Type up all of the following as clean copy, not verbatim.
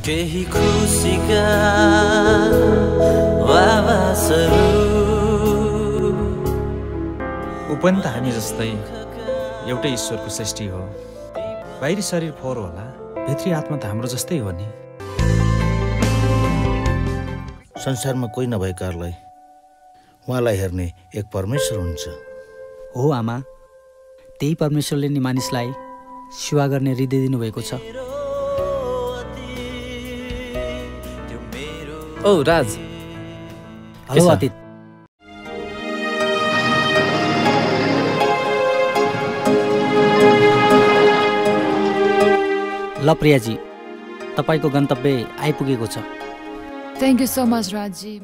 केही खुसीका आवाजहरू ऊ पनि त हामी जस्तै एउटै ईश्वरको सृष्टि हो। बाहिरी शरीर फोहोर होला, भित्री आत्मा त हाम्रो जस्तै हो नि। संसारमा कोही नभएकाहरूलाई उहाँलाई हेर्ने एक परमेश्वर हुन्छ। हो आमा, त्यही परमेश्वरले नि मानिसलाई सेवा गर्ने हृदय दिनुभएको छ। ओ राज, हेलो अतीत। ल प्रियाजी, तपाईको गन्तव्य आइपुगेको छ। Thank you so much Rajaji.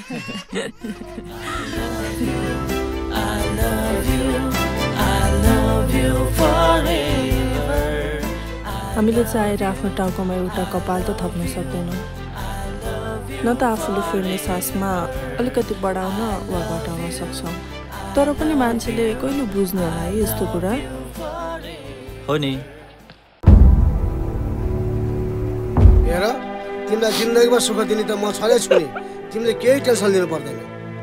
हामीले चाहेर आफ्नो टाउकोमा एउटा कपाल त थप्न सक्दैनौँ, न त आफूले फेर्ने सासमा अलिकति बढाउन वा घटाउन सक्छौँ। तर पनि मान्छेले कहिले बुझ्नु होला है यस्तो कुरा। हो नि। हेर, तिमीलाई जिन्दगीमा सुख दिने त म छँदै छु नि, तिमीले केही टेन्सन लिनु पर्दैन।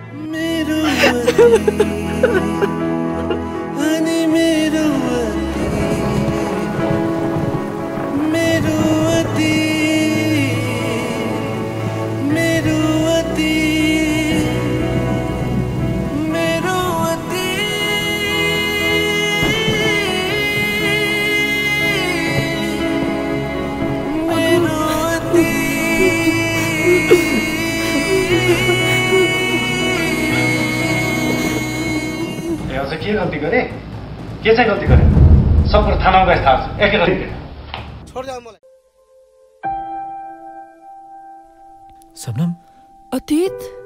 के गल्ती गरे? के चाहिँ गल्ती गरे? सब कुरा थानामा गए थाहा छ। एकै छोड जाऊ मलाई। सबनम, अतीत